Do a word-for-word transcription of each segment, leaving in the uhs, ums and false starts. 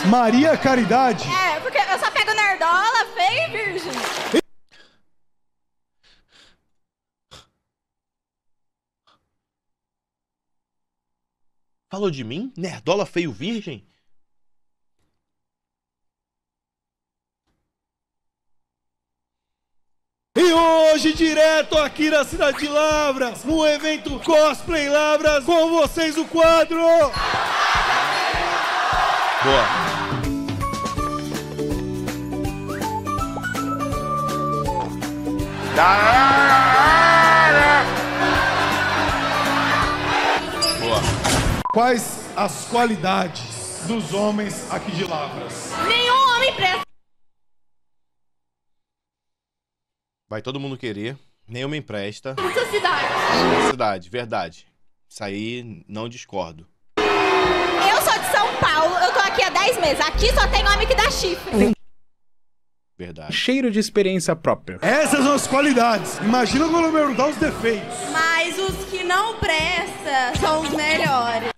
Maria Caridade. É, porque eu só pego nerdola, feia e virgem. Falou de mim? Nerdola feio virgem? E hoje, direto aqui na cidade de Lavras, no evento Cosplay Lavras, com vocês o quadro... Boa. Boa. Quais as qualidades dos homens aqui de Lavras? Nenhum homem presta. Vai todo mundo querer. Nenhuma empresta. Necessidade. Necessidade, verdade. Isso aí não discordo. Eu sou de São Paulo, eu tô aqui há dez meses. Aqui só tem homem que dá chifre. Verdade. Cheiro de experiência própria. Essas são as qualidades. Imagina quando eu perguntar os defeitos. Mas os que não prestam são os melhores.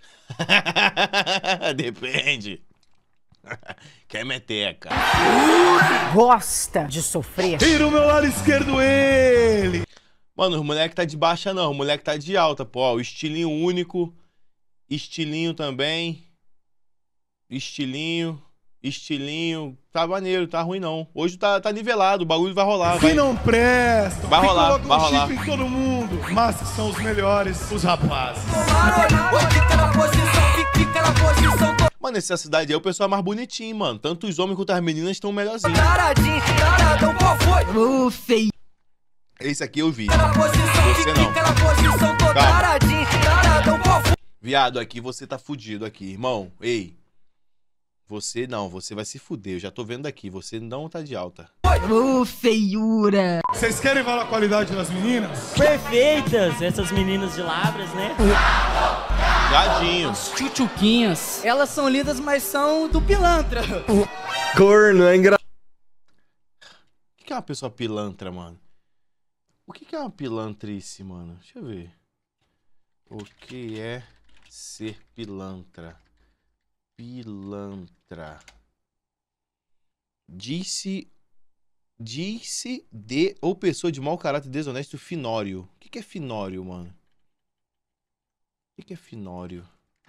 Depende. Quer meteca. Gosta de sofrer. E no meu lado esquerdo ele. Mano, o moleque tá de baixa não, o moleque tá de alta, pô. Ó, o estilinho único. Estilinho também. Estilinho. Estilinho. Tá maneiro, tá ruim não. Hoje tá, tá nivelado, o bagulho vai rolar. Que vai... não prestam. Vai que rolar, colocam vai rolar. chifre em todo mundo. Mas que são os melhores, os rapazes. Mano, nessa cidade aí o pessoal é mais bonitinho, mano. Tanto os homens quanto as meninas estão melhorzinhos. Ô, feio. Esse aqui eu vi. Você não. Calma. Viado, aqui você tá fudido aqui, irmão. Ei. Você não, você vai se fuder. Eu já tô vendo aqui. Você não tá de alta. Ô, feiura. Vocês querem falar a qualidade das meninas? Perfeitas, essas meninas de Lavras, né? Gadinho. Tchutchuquinhas. Elas são lindas, mas são do pilantra. Corno, é engraçado. O que é uma pessoa pilantra, mano? O que é uma pilantrice, mano? Deixa eu ver. O que é ser pilantra? Pilantra. Disse... Disse de ou pessoa de mau caráter desonesto finório. O que é finório, mano? O que é finório?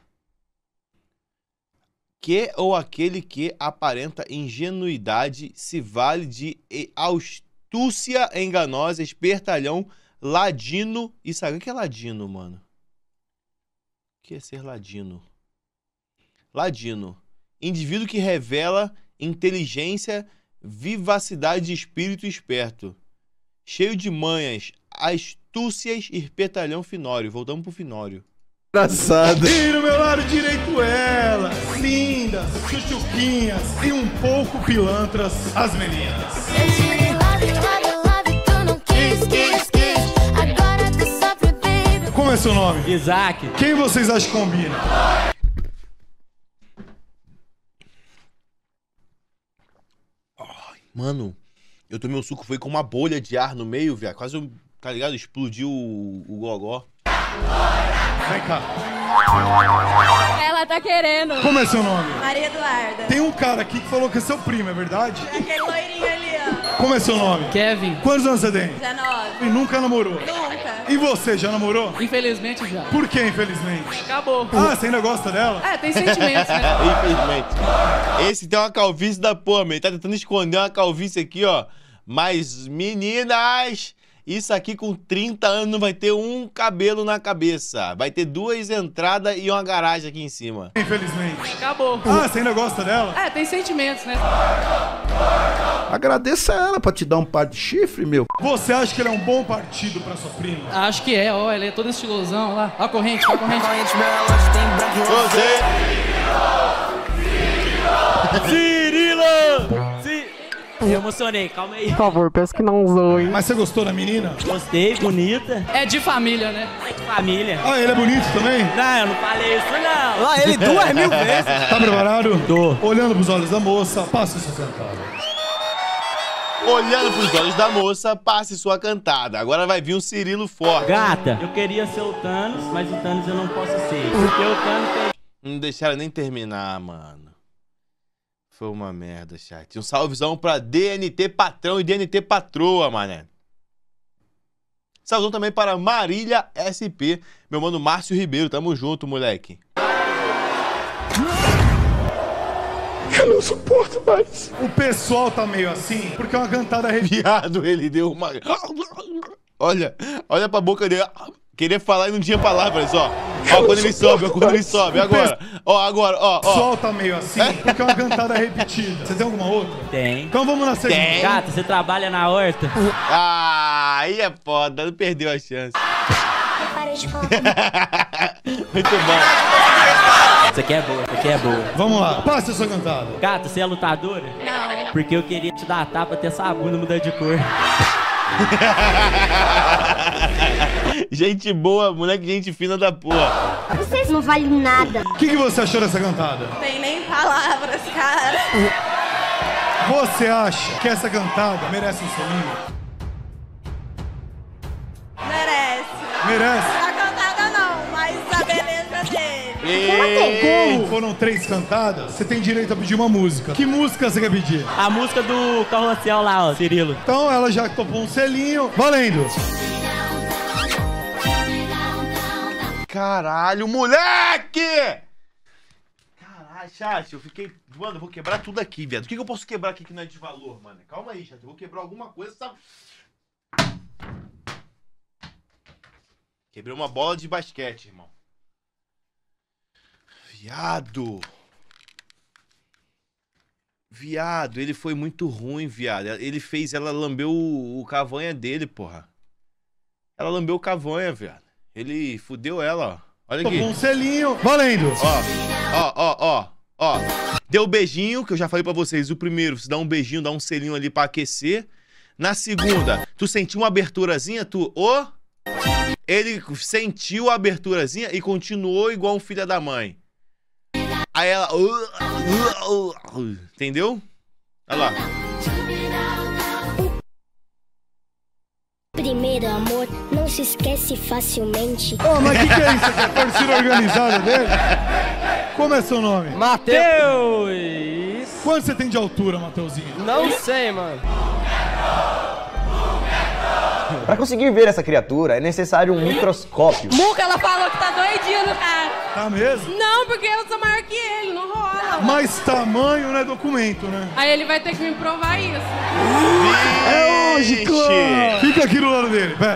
Que ou aquele que aparenta ingenuidade, se vale de astúcia enganosa, espertalhão, ladino e sabe o que é ladino, mano? O que é ser ladino? Ladino. Indivíduo que revela inteligência, vivacidade de espírito esperto. Cheio de manhas, astúcias e espertalhão finório. Voltamos pro finório. Engraçado. E no meu lado direito elas, lindas, chuchuquinhas e um pouco pilantras, as meninas. Como é seu nome? Isaac. Quem vocês acham que combina? Ai, mano, eu tomei um suco, foi com uma bolha de ar no meio, velho. Quase, tá ligado? Explodiu o, o gogó. Vem cá. Ela tá querendo. Como é seu nome? Maria Eduarda. Tem um cara aqui que falou que é seu primo, é verdade? Aquele loirinho ali, ó. Como é seu nome? Kevin. Quantos anos você tem? dezenove. E nunca namorou? Nunca. E você, já namorou? Infelizmente já. Por que, infelizmente? Acabou. Ah, você ainda gosta dela? É, tem sentimentos, né? Infelizmente. Esse tem uma calvície da porra, meu. Ele tá tentando esconder uma calvície aqui, ó. Mas, meninas, isso aqui com trinta anos não vai ter um cabelo na cabeça. Vai ter duas entradas e uma garagem aqui em cima. Infelizmente. Acabou. Ah, você ainda gosta dela? É, tem sentimentos, né? Agradeça a ela pra te dar um par de chifre, meu. Você acha que ele é um bom partido pra sua prima? Acho que é, ó, ele é todo estilosão lá. Ó a corrente, ó a corrente. Você... Cirilo! Ci... Eu emocionei, calma aí. Por favor, peço que não zoe. Mas você gostou da menina? Gostei, bonita. É de família, né? Família. Ah, ele é bonito também? Não, eu não falei isso, não. Ah, ele duas mil vezes. Tá preparado? Tô. Olhando pros olhos da moça, passa sua cantada. Olhando pros olhos da moça, passe sua cantada. Agora vai vir um Cirilo forte. Gata, eu queria ser o Thanos, mas o Thanos eu não posso ser. Porque o Thanos tem... Não deixaram nem terminar, mano. foi uma merda, chat. Um salvezão pra D N T Patrão e D N T Patroa, mané. Salvezão também para Marília S P. Meu mano Márcio Ribeiro, tamo junto, moleque. Eu não suporto mais. O pessoal tá meio assim, porque é uma cantada arrepiada. Viado, ele deu uma... Olha, olha pra boca dele. Queria falar e não tinha palavras, ó. Ó, quando ele sobe, ó, quando ele sobe. Agora, ó, agora, ó, ó. O pessoal tá meio assim, porque é uma cantada repetida. Você tem alguma outra? Tem. Então vamos na segunda. Tem. Gato, você trabalha na horta? Ah, aí é foda, não perdeu a chance. Muito bom. Isso aqui é boa, isso aqui é boa. Vamos lá, passe a sua cantada. Gato, você é lutadora? Não. Porque eu queria te dar a tapa até essa bunda mudar de cor. Gente boa, moleque, gente fina da porra. Vocês não valem nada. O que, que você achou dessa cantada? Não tem nem palavras, cara. Você acha que essa cantada merece um selinho? Merece. Merece? A cantada não, mas a beleza dele. Como foram três cantadas, você tem direito a pedir uma música. Que música você quer pedir? A música do Carrossel lá, ó, Cirilo. Então ela já topou um selinho. Valendo! Caralho, moleque! Caralho, chat, eu fiquei... Mano, eu vou quebrar tudo aqui, viado. O que, que eu posso quebrar aqui que não é de valor, mano? Calma aí, chat. Eu vou quebrar alguma coisa, sabe? Quebrei uma bola de basquete, irmão. Viado. Viado, ele foi muito ruim, viado. Ele fez, ela lambeu o, o cavanha dele, porra. Ela lambeu o cavanha, viado. Ele fudeu ela, ó. Olha aqui. Topou um selinho. Valendo! Ó, ó, ó, ó, ó. Deu beijinho, que eu já falei pra vocês. O primeiro, você dá um beijinho, dá um selinho ali pra aquecer. Na segunda, tu sentiu uma aberturazinha, tu... Ô... Ele sentiu a aberturazinha e continuou igual um filho da mãe. Aí ela... Entendeu? Olha lá. Primeiro amor, não se esquece facilmente. Ô, oh, mas o que, que é isso? É a torcida organizada dele? Como é seu nome? Mateus! Quanto você tem de altura, Mateuzinho? Não sei, mano. Para conseguir ver essa criatura, é necessário um microscópio. Muca, ela falou que tá doidinha no cara. Tá mesmo? Não, porque eu sou maior que ele, não rola. Mas tamanho não é documento, né? Aí ele vai ter que me provar isso. É lógico! Fica aqui do lado dele, pera.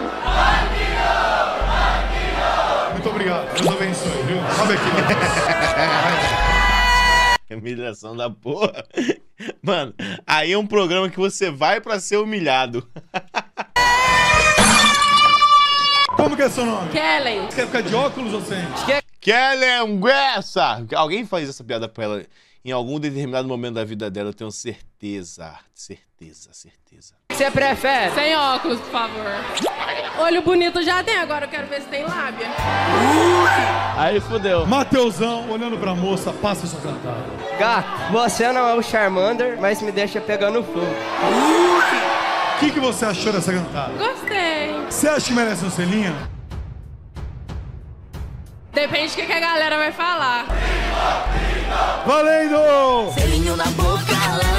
Muito obrigado, Deus abençoe, viu? Sobe aqui. Humilhação da porra. Mano, aí é um programa que você vai pra ser humilhado. Como que é seu nome? Kellen. Você quer ficar de óculos ou sem? Kellen Guessa! Alguém faz essa piada pra ela em algum determinado momento da vida dela, eu tenho certeza. Certeza, certeza. Você prefere? Sem óculos, por favor. Olho bonito já tem, agora eu quero ver se tem lábia. Aí fudeu. Mateusão, olhando pra moça, passa sua cantada. Gato, você não é o Charmander, mas me deixa pegando fogo. O que, que você achou dessa cantada? Gostei. Você acha que merece um selinho? Depende do que, que a galera vai falar. Valendo! Selinho na boca,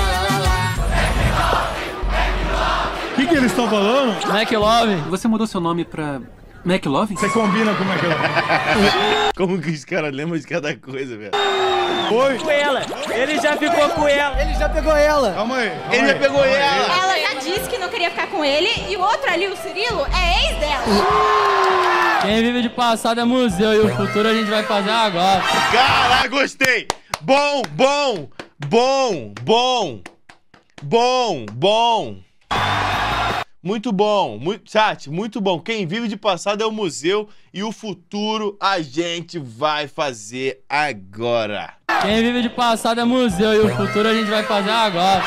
O que, que eles estão falando? McLove. Você mudou seu nome pra McLove? Você combina com o McLovin? Como que os caras lembram de cada coisa, velho? Oi? Com ela. Ele já ficou com ela. Ele já pegou ela. Calma aí. calma Ele aí, já pegou calma aí. ela. Ela já disse que não queria ficar com ele e o outro ali, o Cirilo, é ex dela. Quem vive de passado é museu e o futuro a gente vai fazer agora. Caralho, gostei! Bom, bom, bom, bom, bom, bom. Muito bom, muito, chat, muito bom. Quem vive de passado é o museu e o futuro a gente vai fazer agora. Quem vive de passado é museu e o futuro a gente vai fazer agora.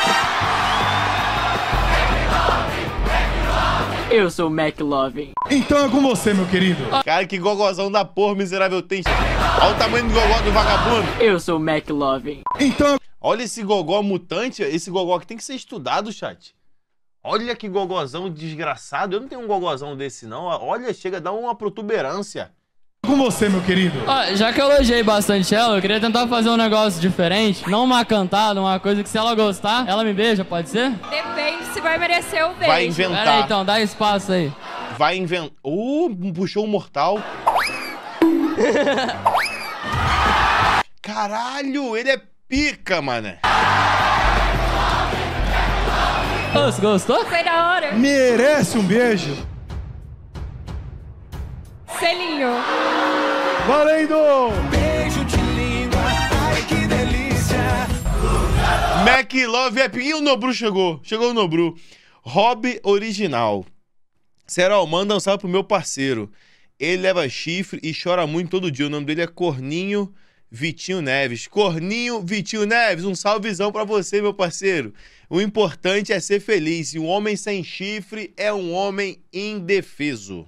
Eu sou o McLovin. Então é com você, meu querido. Cara, que gogozão da porra miserável tem. Olha o tamanho do gogó do vagabundo. Eu sou o McLovin. Então... Olha esse gogó mutante, esse gogó que tem que ser estudado, chat. Olha que gogozão desgraçado. Eu não tenho um gogozão desse, não. Olha, chega a dar uma protuberância. é Com você, meu querido. Ó, já que eu elogiei bastante ela, eu queria tentar fazer um negócio diferente. Não uma cantada, uma coisa que se ela gostar, ela me beija, pode ser? Depende se vai merecer o beijo. Vai inventar. Pera aí, então, dá espaço aí. Vai inventar. Uh, puxou um mortal. Caralho, ele é pica, mané. Ô, você gostou? Foi da hora. Merece um beijo. Selinho. Valendo! Beijo de língua, ai que delícia. McLove é... E o Nobru chegou. Chegou o Nobru. Hobby original. Serol, manda um salve pro meu parceiro. Ele leva chifre e chora muito todo dia. O nome dele é Corninho Vitinho Neves. Corninho Vitinho Neves, um salvezão pra você, meu parceiro. O importante é ser feliz. E um homem sem chifre é um homem indefeso.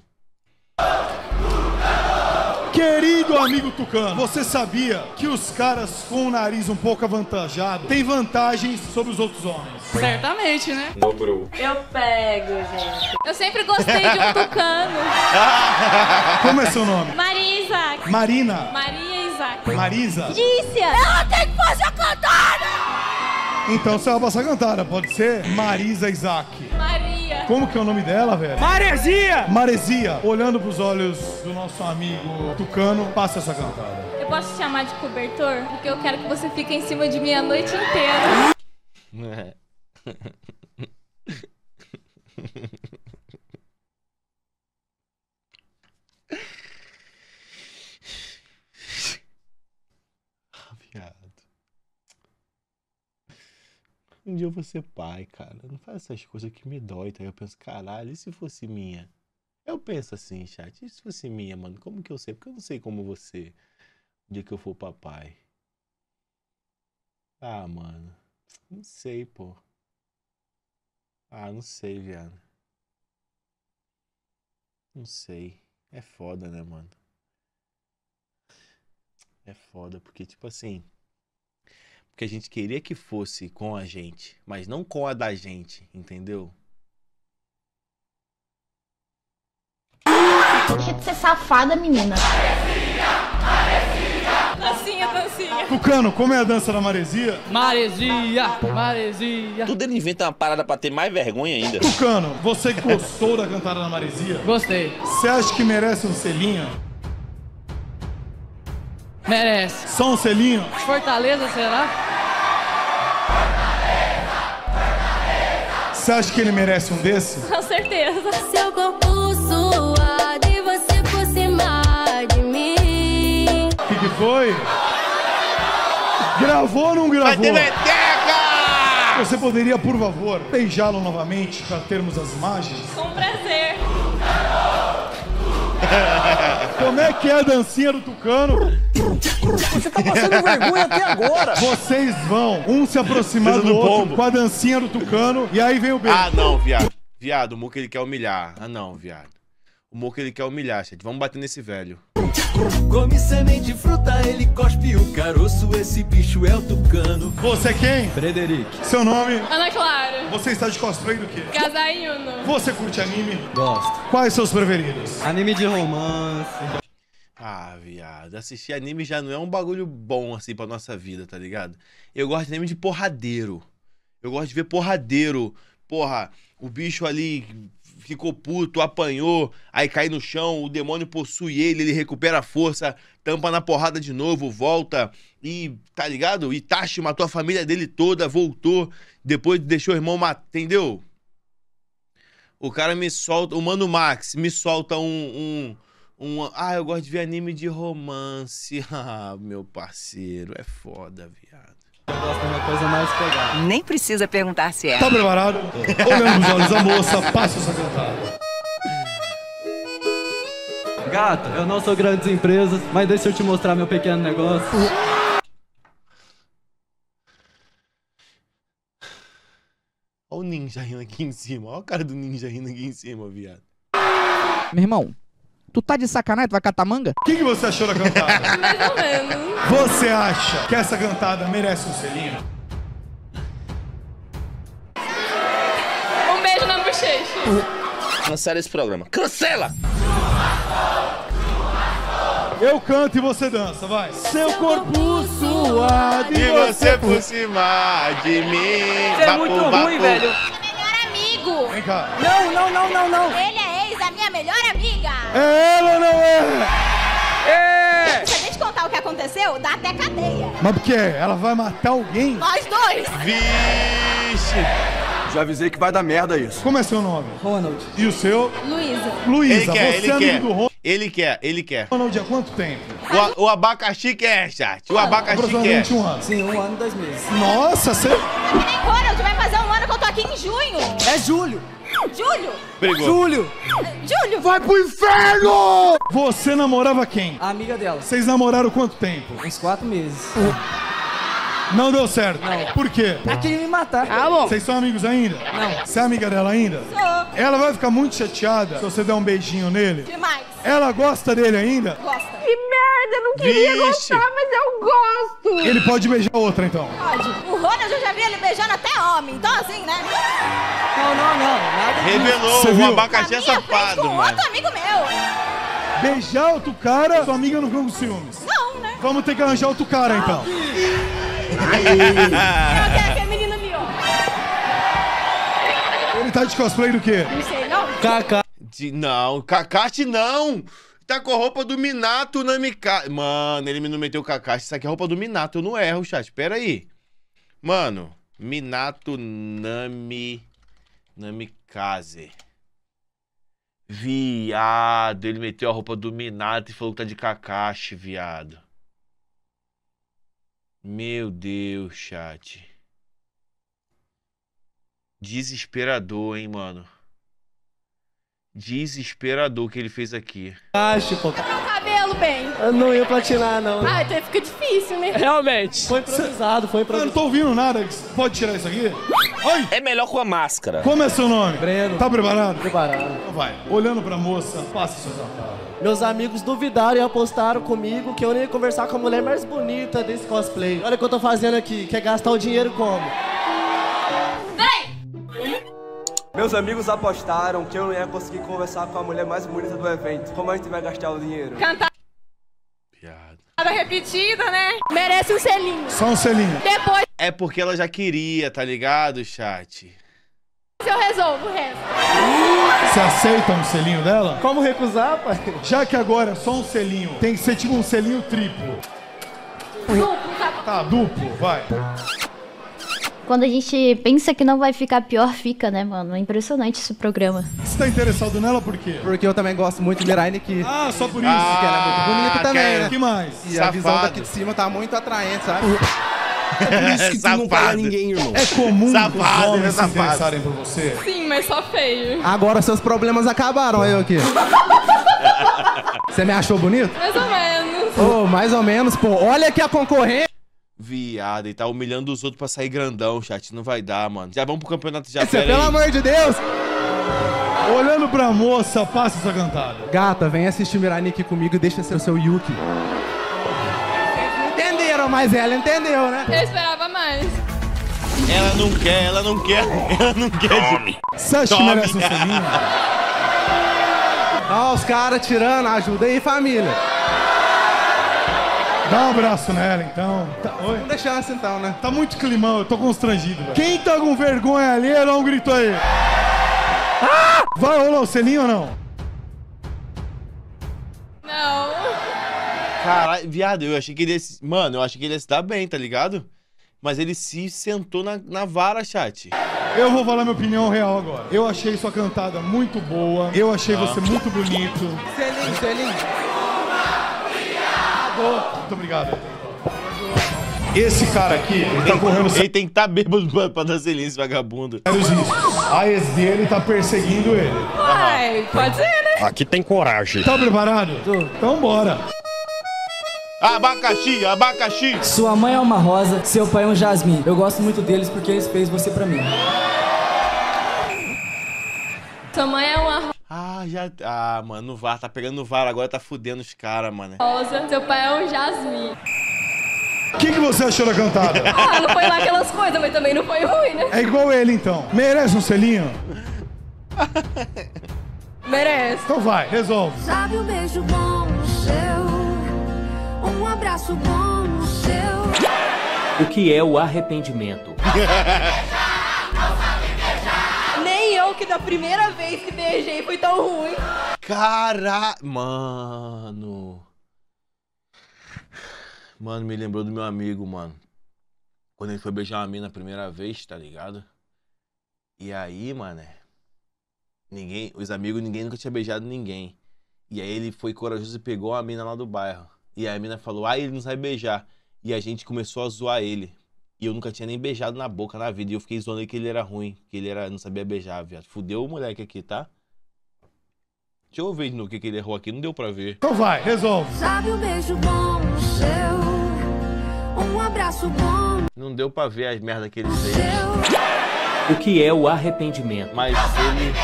Querido amigo Tucano, você sabia que os caras com o nariz um pouco avantajado têm vantagens sobre os outros homens? Certamente, né? Nobru. Eu pego, gente. Eu sempre gostei de um tucano. Como é seu nome? Maria Isaac. Marina. Maria Isaac. Marisa. Dícia. Ela tem que fazer a cantada! Então você vai passar a cantada, pode ser Marisa Isaac. Maria. Como que é o nome dela, velho? Maresia! Maresia. Olhando pros olhos do nosso amigo Tucano, passa essa cantada. Eu posso te chamar de cobertor? Porque eu quero que você fique em cima de mim a noite inteira. Um dia eu vou ser pai, cara. Não faz essas coisas que me dói, tá? Eu penso, caralho, e se fosse minha? Eu penso assim, chat, e se fosse minha, mano? Como que eu sei? Porque eu não sei como você. O dia que eu for papai. Ah, mano. Não sei, pô. Ah, não sei, viado. Não sei. É foda, né, mano? É foda, porque, tipo assim... Porque a gente queria que fosse com a gente, mas não com a da gente, entendeu? Deixa de ser safada, menina. Dancinha, dancinha. Tucano, como é a dança da Maresia? Maresia, Maresia. Tudo ele inventa uma parada pra ter mais vergonha ainda. Tucano, você gostou da cantada da Maresia? Gostei. Você acha que merece um selinho? Merece. Só um selinho? Fortaleza, será? Você acha que ele merece um desse? Com certeza. Seu corpo suado e você por cima de mim. O que, que foi? Gravou ou não gravou? Você poderia, por favor, beijá-lo novamente para termos as imagens? Com prazer. Como é que é a dancinha do Tucano? Você tá passando vergonha até agora. Vocês vão um se aproximar do, do outro pombo. com a dancinha do Tucano e aí vem o beijo. Ah, não, viado. Viado, o Muca ele quer humilhar. Ah, não, viado. O Muca ele quer humilhar, chat. Vamos bater nesse velho. Come semente, fruta, ele cospe o caroço. Esse bicho é o Tucano. Você é quem? Frederico. Seu nome? Ana Clara. Você está de cosplay do quê? Gazaiuno. Você curte anime? Gosto. Quais seus preferidos? Anime de romance. Ah, viado. Assistir anime já não é um bagulho bom, assim, pra nossa vida, tá ligado? Eu gosto de anime de porradeiro. Eu gosto de ver porradeiro. Porra, o bicho ali ficou puto, apanhou, aí cai no chão, o demônio possui ele, ele recupera a força, tampa na porrada de novo, volta e, tá ligado? Itachi matou a família dele toda, voltou, depois deixou o irmão matar, entendeu? O cara me solta, o Mano Max me solta um... um, um ah, eu gosto de ver anime de romance. Ah, meu parceiro, é foda, viado. Eu gosto de uma coisa mais pegada. Nem precisa perguntar se é. Tá preparado? Olhando nos olhos da moça, passa essa cantada. Gato, eu não sou grandes empresas, mas deixa eu te mostrar meu pequeno negócio. Olha o ninja rindo aqui em cima. Olha o cara do ninja rindo aqui em cima, viado. Meu irmão, tu tá de sacanagem? Tu vai catar manga? O que, que você achou da cantada? Mais ou menos. Você acha que essa cantada merece um selinho? Um beijo na bochecha. Cancela esse programa. Cancela! Eu canto e você dança, vai. Seu corpo suado E você por cima de mim. Você é muito ruim, velho. Melhor amigo. Vem cá. Não, não, não, não, não. Ele é ex da minha melhor amiga. É ela ou não é? É! Se a gente contar o que aconteceu, dá até cadeia. Mas por quê? Ela vai matar alguém? Nós dois. Vixe. Já avisei que vai dar merda isso. Como é seu nome? Ronald. E o seu? Luísa. Luísa, Ele quer, você ele é amigo quer. do Ronald. Ele quer, ele quer. Ronald há quanto tempo? O, o abacaxi quer, chat. O abacaxi quer. Aproximadamente um ano. Sim, um ano e dois meses. Nossa, você... Nem Ronald vai fazer um ano que eu tô aqui em junho. É julho. Julho. Pegou. Julho. Julho. Vai pro inferno! Você namorava quem? A amiga dela. Vocês namoraram quanto tempo? Uns quatro meses. Não deu certo. Não. Por quê? Ela queria me matar. Ah, bom. Vocês são amigos ainda? Não. Você é amiga dela ainda? Sou. Ela vai ficar muito chateada se você der um beijinho nele? Demais. Ela gosta dele ainda? Gosta. Que merda, eu não queria Vixe. gostar, mas eu gosto. Ele pode beijar outra, então. Pode. O Ronald eu já vi ele beijando até homem. Então assim, né? Não, não, não. Nada disso. Revelou, Você o viu? abacaxi é Na minha frente safado, com mano. outro amigo meu. Beijar outro cara, sua amiga não fica com ciúmes. Não, né? Vamos ter que arranjar outro cara, então. Eu quero aquele menino ali, ó. Ele tá de cosplay do quê? Não sei, não. Kaká. De, não, Kakashi não. Tá com a roupa do Minato Namikaze. Mano, ele me não meteu o Kakashi. Isso aqui é roupa do Minato, eu não erro, chat. Pera aí. Mano, Minato Nami... Namikaze. Viado, ele meteu a roupa do Minato e falou que tá de Kakashi, viado. Meu Deus, chat. Desesperador, hein, mano. Desesperador que ele fez aqui. Acho, pô. Meu cabelo bem. Eu não ia platinar, não. Ah, então fica difícil, né? Realmente. Foi improvisado, foi Eu não improvisado. tô ouvindo nada. Pode tirar isso aqui? Oi! É melhor com a máscara. Como é seu nome? Breno. Tá preparado? Preparado. Então vai. Olhando pra moça, passa seus atalhos. Meus amigos duvidaram e apostaram comigo que eu nem ia conversar com a mulher mais bonita desse cosplay. Olha o que eu tô fazendo aqui. Quer gastar o dinheiro como? Meus amigos apostaram que eu não ia conseguir conversar com a mulher mais bonita do evento. Como a gente vai gastar o dinheiro? Cantada Piada. repetida, né? Merece um selinho. Só um selinho. Depois É porque ela já queria, tá ligado, chat? eu resolvo o resto. Você aceita um selinho dela? Como recusar, pai? Já que agora é só um selinho, tem que ser tipo um selinho triplo. Duplo, tá? Tá, duplo, vai. Quando a gente pensa que não vai ficar pior, fica, né, mano? É impressionante esse programa. Você tá interessado nela por quê? Porque eu também gosto muito de Mirai Nikki. Ah, só por isso. Ah, Porque ela é muito bonita também, quer- né? que mais? E a visão Safado. daqui de cima tá muito atraente, sabe? É por isso que tu não paga Safado. ninguém, irmão. É comum Safado, os homens é se safado. interessarem por você? Sim, mas só feio. Agora seus problemas acabaram, olha eu aqui. Você me achou bonito? Mais ou menos. Ô, mais ou menos, pô. Olha aqui a concorrência. Viado, ele tá humilhando os outros pra sair grandão, chat. Não vai dar, mano. Já vamos pro campeonato já, Você, pera pelo aí. amor de Deus. Olhando pra moça, passa essa cantada. Gata, vem assistir Mirai Nikki comigo e deixa ser o seu Yuki. Vocês não entenderam, mas ela entendeu, né? Eu esperava mais. Ela não quer, ela não quer, ela não quer. Tome. Você acha que Tome. merece um selinho? Ó, os caras tirando, ajuda aí, família. Dá um abraço nela, então. Tá, oi? Vamos deixar assim então, né? Tá muito climão, eu tô constrangido, velho. Quem tá com vergonha ali, dá um grito aí. Ah! Vai rolar o selinho ou não? Não. Caralho, viado, eu achei que ele ia se... Mano, eu achei que ele ia se dar bem, tá ligado? Mas ele se sentou na, na vara, chat. Eu vou falar minha opinião real agora. Eu achei sua cantada muito boa. Eu achei você muito bonito. Selinho, selinho. Muito obrigado. Esse cara aqui, ele tá correndo Ele tem que estar tá bêbado pra, pra dar selinho, esse vagabundo. sérios riscos. A ex dele tá perseguindo ele. Ai, pode ser, né? Aqui tem coragem. Tá preparado? Então bora. Abacaxi, abacaxi. Sua mãe é uma rosa, seu pai é um jasmim. Eu gosto muito deles porque eles fez você pra mim. Sua mãe é uma Ah, já... Ah, mano, no V A R, tá pegando no V A R agora, tá fudendo os caras, mano. rosa, seu pai é um jasmim. O que, que você achou da cantada? Ah, não foi lá aquelas coisas, mas também não foi ruim, né? É igual ele, então. Merece um selinho? Merece. Então vai, resolve. Sabe o beijo bom seu? Um abraço bom no seu. O que é o arrependimento? Nem eu que da primeira vez que beijei foi tão ruim. Cara... Mano... Mano, me lembrou do meu amigo, mano. Quando ele foi beijar uma mina a primeira vez, tá ligado? E aí, mano... Ninguém... Os amigos, ninguém nunca tinha beijado ninguém. E aí ele foi corajoso e pegou a mina lá do bairro. E aí a mina falou, ah, ele não sabe beijar. E a gente começou a zoar ele. E eu nunca tinha nem beijado na boca na vida. E eu fiquei zoando ele que ele era ruim. Que ele era, não sabia beijar, viado. Fudeu o moleque aqui, tá? Deixa eu ver no que, que ele errou aqui. Não deu pra ver. Então vai, resolve. Sabe o beijo bom no seu. Um abraço bom. Não deu pra ver as merdas que ele fez. O que é o arrependimento? Mas ele...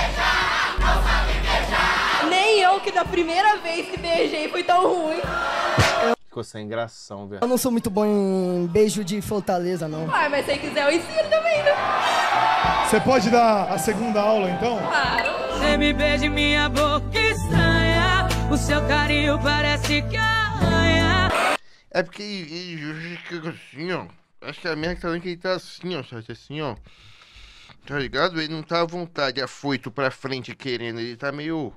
Nem eu que da primeira vez que beijei foi tão ruim. Ficou sem gração, velho. Eu não sou muito bom em beijo de Fortaleza, não. Ah, mas se você quiser eu ensino também, né? Você pode dar a segunda aula, então? Claro. Você me beija em minha boca estranha. O seu carinho parece que arranha. É porque ele fica assim, ó. Acho que a minha tá que ele tá assim, ó. Assim, ó. Tá ligado? Ele não tá à vontade, afoito pra frente querendo. Ele tá meio...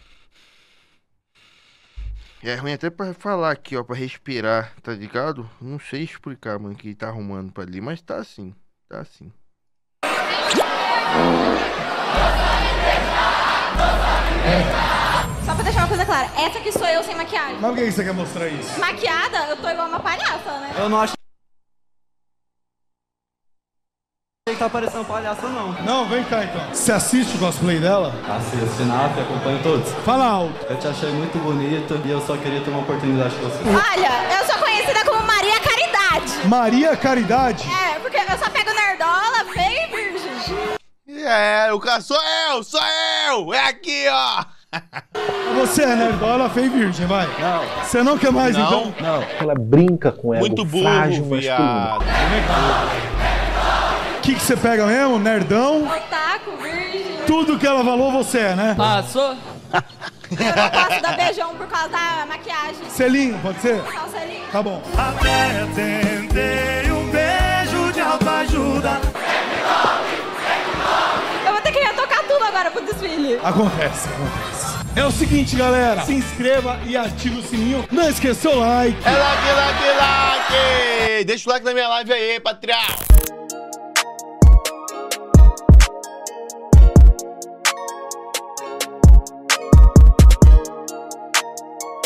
É ruim até pra falar aqui, ó, pra respirar, tá ligado? Não sei explicar, mano, que ele tá arrumando pra ali, mas tá assim, tá assim. Só pra deixar uma coisa clara, essa aqui sou eu sem maquiagem. Mas por que você quer mostrar isso? Maquiada, eu tô igual uma palhaça, né? Eu não acho que tá parecendo palhaço, não. Não, vem cá então. Você assiste o cosplay dela? Assisto, Sinaf, acompanho todos. Fala alto. Eu te achei muito bonito e eu só queria ter uma oportunidade com você. Olha, eu sou conhecida como Maria Caridade. Maria Caridade? É, porque eu só pego nerdola, feio e virgem. É, o cara sou eu, sou eu! É aqui, ó! Você é nerdola, feio e virgem, vai. Não. Você não quer mais, Não. então? Não. Ela brinca com ela. Muito burro, viado. O que que você pega mesmo? Nerdão? Otaku, virgem. Tudo que ela falou, você é, né? Passou? Eu não posso dar beijão por causa da maquiagem. Selinho, pode ser? Só o selinho. Tá bom. Até tentei um beijo de autoajuda. Eu vou ter que retocar tudo agora pro desfile. Acontece, acontece. É o seguinte, galera. Se inscreva e ative o sininho. Não esqueça o like. É like, like, like! Deixa o like na minha live aí, patrão!